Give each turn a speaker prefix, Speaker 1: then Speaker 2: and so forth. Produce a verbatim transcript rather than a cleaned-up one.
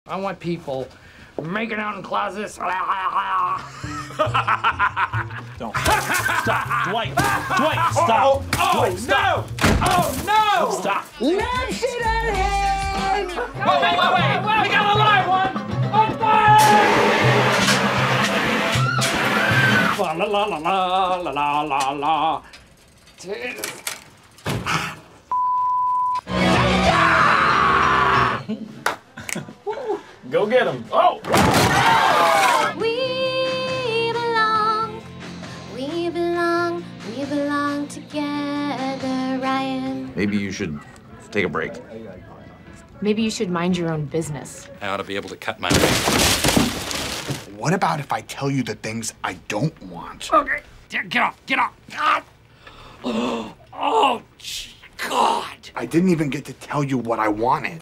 Speaker 1: I want people making out in closets.
Speaker 2: Don't. Stop. Dwight. Dwight, stop.
Speaker 1: Oh, oh,
Speaker 2: Dwight, stop.
Speaker 1: No! Oh, no!
Speaker 2: Stop.
Speaker 1: Let's it ahead!
Speaker 3: Wait, wait, wait, wait! We got a live one! On fire!
Speaker 1: La la la la la la la la.
Speaker 3: Go get him! Oh!
Speaker 4: We belong, we belong, we belong together, Ryan.
Speaker 5: Maybe you should take a break.
Speaker 6: Maybe you should mind your own business.
Speaker 5: I ought to be able to cut my...
Speaker 7: What about if I tell you the things I don't want?
Speaker 1: Okay, get off, get off. God. Oh, God.
Speaker 7: I didn't even get to tell you what I wanted.